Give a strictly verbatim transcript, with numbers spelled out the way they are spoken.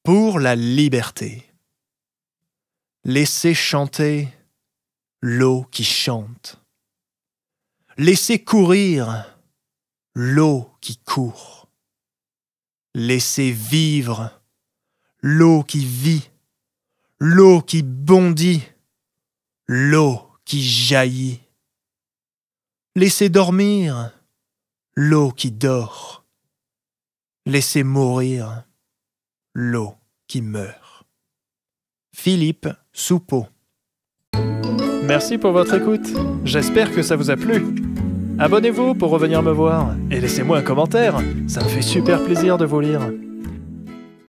Pour la liberté. Laissez chanter l'eau qui chante. Laissez courir l'eau qui court. Laissez vivre l'eau qui vit, l'eau qui bondit, l'eau qui jaillit. Laissez dormir l'eau qui dort. Laissez mourir l'eau qui meurt. Philippe Soupeau. Merci pour votre écoute. J'espère que ça vous a plu. Abonnez-vous pour revenir me voir et laissez-moi un commentaire. Ça me fait super plaisir de vous lire.